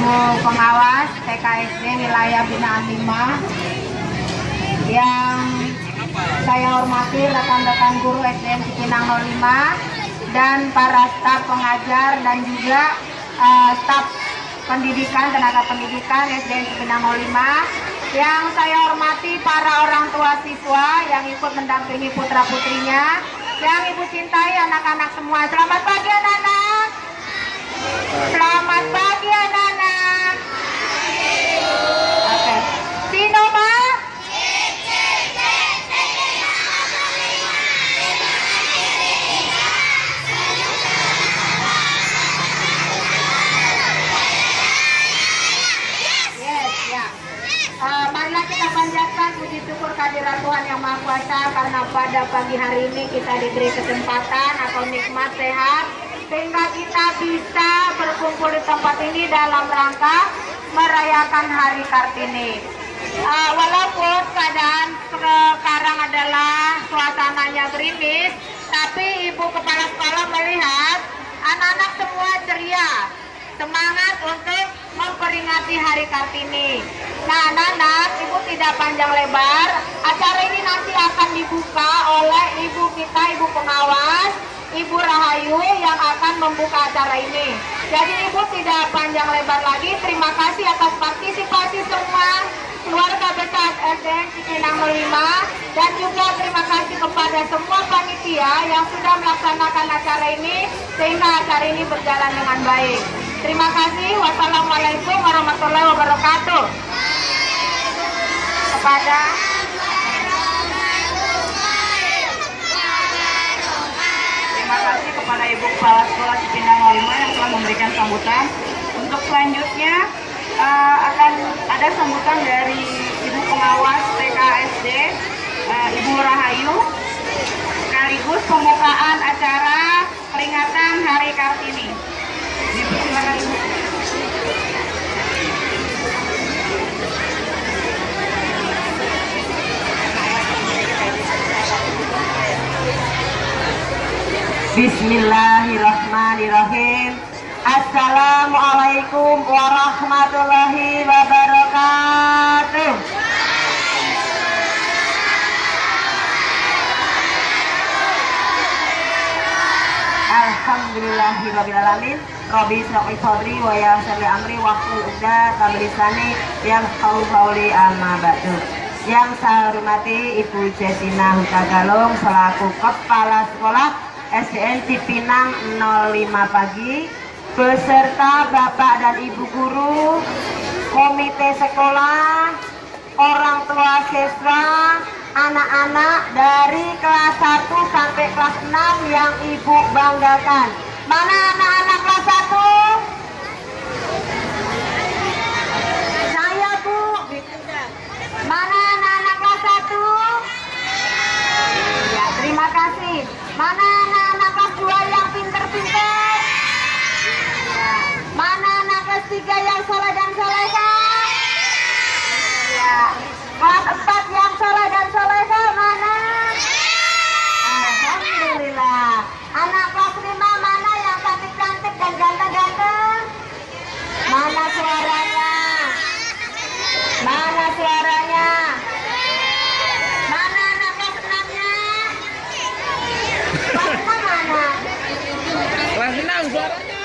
Ibu pengawas TKSD wilayah binaan 5 yang saya hormati rekan-rekan guru SDN Cipinang 05 dan para staf pengajar dan juga staf pendidikan, tenaga pendidikan SDN Cipinang 05, yang saya hormati para orang tua siswa yang ikut mendampingi putra-putrinya, yang Ibu cintai anak-anak semua. Selamat pagi anak-anak. Selamat pagi anak-anak. Oke. Sinoma. Marilah kita panjatkan puji syukur kehadirat Tuhan Yang Maha Kuasa karena pada pagi hari ini kita diberi kesempatan atau nikmat sehat sehingga kita bisa berkumpul di tempat ini dalam rangka merayakan Hari Kartini. Walaupun keadaan sekarang adalah suasananya gerimis, tapi Ibu Kepala Sekolah melihat anak-anak semua ceria, semangat untuk memperingati Hari Kartini. Nah anak-anak, Ibu tidak panjang lebar, acara ini nanti akan dibuka oleh Ibu kita, Ibu pengawas, Ibu Rahayu yang akan membuka acara ini. Jadi Ibu tidak panjang lebar lagi, terima kasih atas partisipasi semua keluarga besar SDN Cipinang 05 dan juga terima kasih kepada semua panitia yang sudah melaksanakan acara ini sehingga acara ini berjalan dengan baik. Terima kasih. Wassalamualaikum warahmatullahi wabarakatuh. Kepada terima kasih kepada Ibu Kepala Sekolah Cipinang 05 yang telah memberikan sambutan. Untuk selanjutnya akan ada sambutan dari Ibu Pengawas TKSD Ibu Rahayu sekaligus pembukaan acara peringatan Hari Kartini. Silakan Ibu. Bismillahirrahmanirrahim. Assalamualaikum warahmatullahi wabarakatuh. Alhamdulillahirrahmanirrahim. Rabbi shrah sadri wa yassir li amri wahlul 'uqdatam min lisani yafqahu qawli, amma ba'du. Yang saya hormati Ibu Jesina Hutagalung selaku Kepala Sekolah SDN Cipinang 05 pagi beserta Bapak dan Ibu guru, komite sekolah, orang tua siswa, anak-anak dari kelas 1 sampai kelas 6 yang Ibu banggakan. Mana anak-anak kelas 1? Saya Bu. Mana anak-anak kelas 1? Ya, terima kasih. Mana anak-anak kelas 2 yang pinter-pinter? Ya. Mana anak kelas 3 yang soleh dan solehah? Ya. Kelas 4 yang soleh dan solehah mana? Alhamdulillah. Anak kelas 5 mana yang cantik-cantik dan ganteng-ganteng? Mana suaranya? Mana suaranya? Mana anak kelas 6-nya? Kelas 6 mana? Kelas 6 suaranya.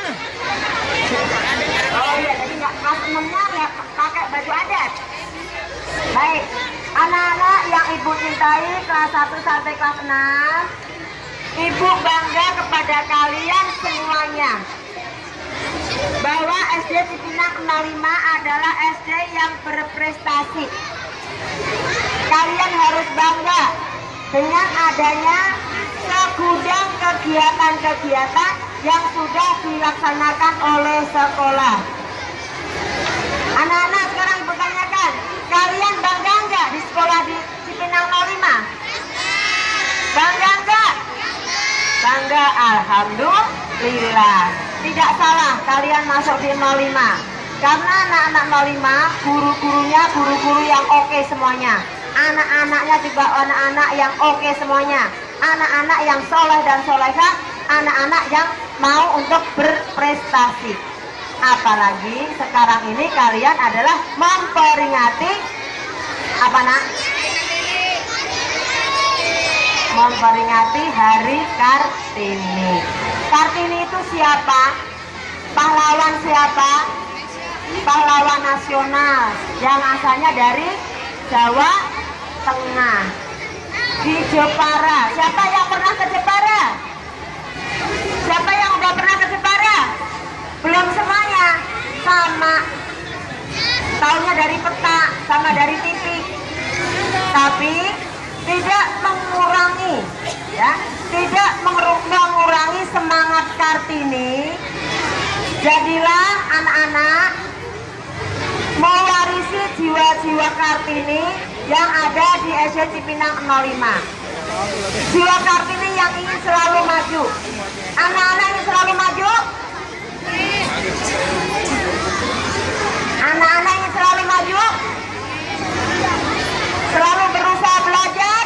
Oh iya, jadi nggak kelas 6-nya nggak pakai baju adat. Baik, anak-anak yang Ibu cintai kelas 1 sampai kelas 6, Ibu bangga kepada kalian semuanya bahwa SD Cipinang 05 adalah SD yang berprestasi. Kalian harus bangga dengan adanya segudang kegiatan-kegiatan yang sudah dilaksanakan oleh sekolah. Anak-anak, sekarang Ibu tanyakan, kalian bangga nggak di sekolah di Cipinang 05? Bangga nggak? Bangga, alhamdulillah. Tidak salah kalian masuk di 05. Karena anak-anak 05, guru-gurunya guru-guru yang oke semuanya. Anak-anaknya juga anak-anak yang oke semuanya. Anak-anak yang soleh dan solehah, anak-anak yang mau untuk berprestasi. Apalagi sekarang ini kalian adalah memperingati apa nak? Memperingati Hari Kartini. Kartini itu siapa? Pahlawan siapa? Pahlawan nasional yang asalnya dari Jawa Tengah, di Jepara. Siapa yang pernah ke Jepara? Siapa yang udah pernah ke Jepara? Belum semuanya. Sama taunya dari peta sama dari TV, tapi tidak mengurangi, ya, tidak mengurangi semangat Kartini. Jadilah anak-anak mewarisi jiwa-jiwa Kartini yang ada di SD Cipinang 05. Jiwa Kartini yang ingin selalu maju. Anak-anak ingin selalu maju. Anak-anak ingin selalu maju. Selalu berusaha belajar.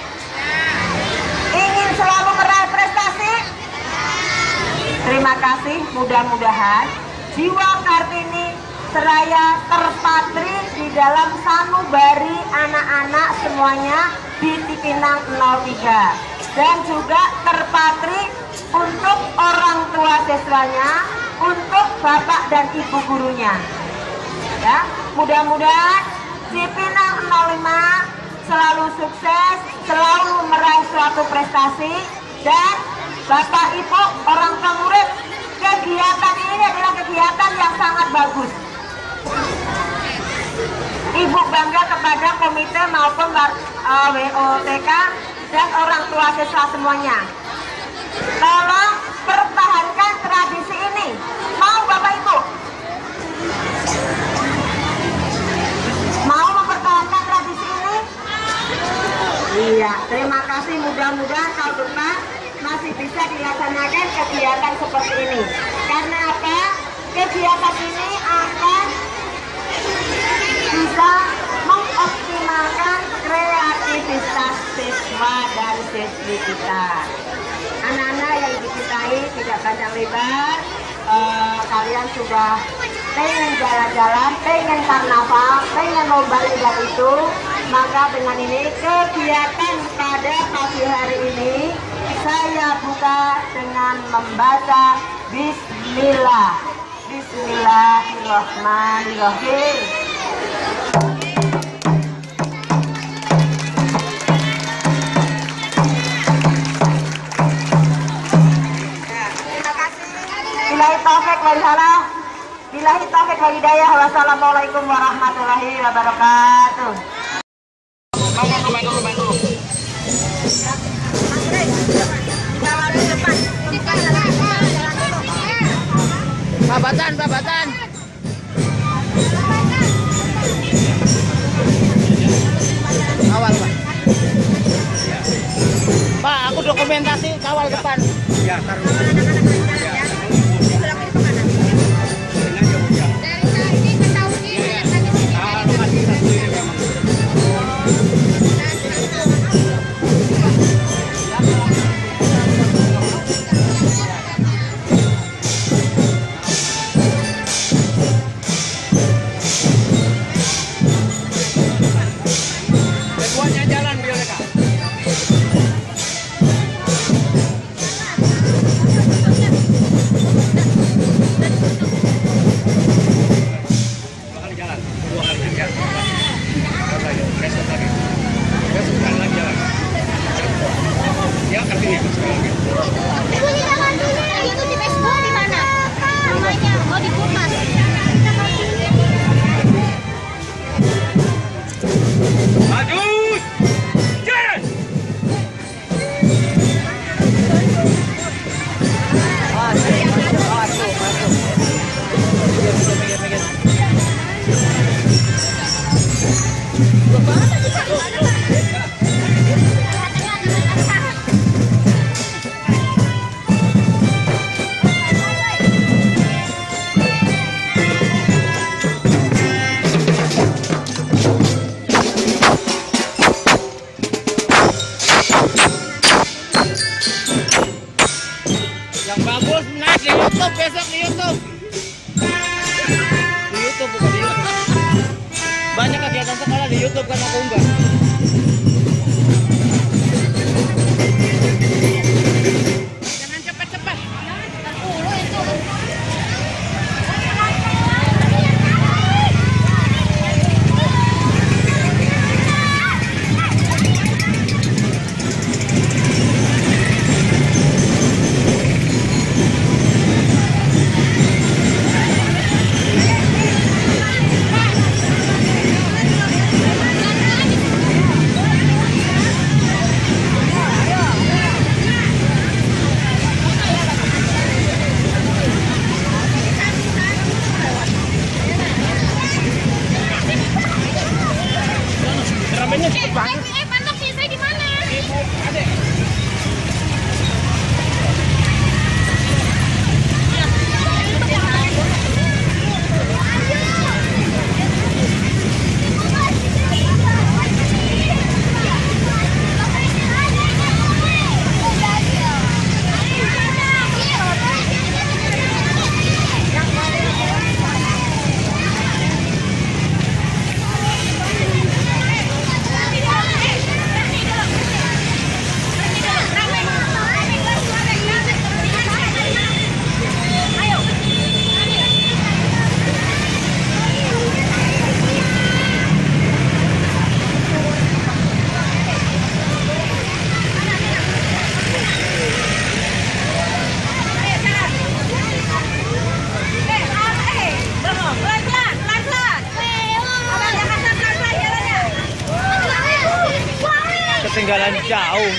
Ingin selalu meraih prestasi. Terima kasih, mudah-mudahan jiwa Kartini seraya terpatri di dalam sanubari anak-anak semuanya di Cipinang 03, dan juga terpatri untuk orang tua siswanya, untuk bapak dan ibu gurunya. Ya, mudah-mudahan Cipinang 05 selalu sukses, selalu meraih suatu prestasi, dan bapak ibu orang tua murid, kegiatan ini adalah kegiatan yang sangat bagus. Ibu bangga kepada komite maupun WOTK dan orang tua siswa semuanya. Tolong pertahankan tradisi ini. Mau Bapak Ibu? Mau mempertahankan tradisi ini? Iya, terima kasih. Mudah-mudahan tahun depan masih bisa dilaksanakan kegiatan seperti ini. Karena apa? Kegiatan ini akan bisa mengoptimalkan kreativitas siswa dan siswi kita. Anak-anak yang dicintai, tidak panjang lebar, kalian sudah pengen jalan-jalan, pengen karnaval, pengen lomba lidah itu, maka dengan ini kegiatan pada pagi hari ini saya buka dengan membaca Bismillah. Bismillahirrahmanirrahim. Billahi taufiq wal hidayah. Wassalamualaikum warahmatullahi wabarakatuh. Babatan. Awal, Pak. Pak, aku dokumentasi kawal depan. Ya, aku enggak. Jangan cepat-cepat. Ramenya cepet banget. Mantap sih, saya di mana? Ibu, adek. Ketinggalan jauh.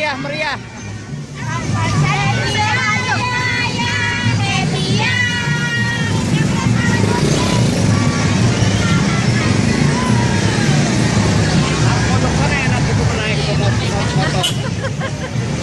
meriah, meriah. Motor enak itu naik ke motor.